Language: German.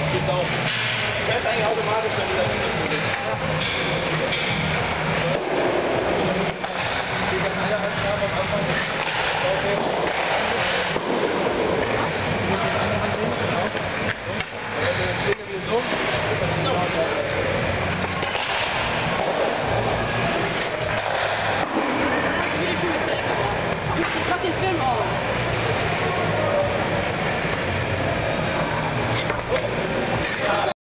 geht's auch. Fährt eigentlich automatisch, wenn du da hinten bist.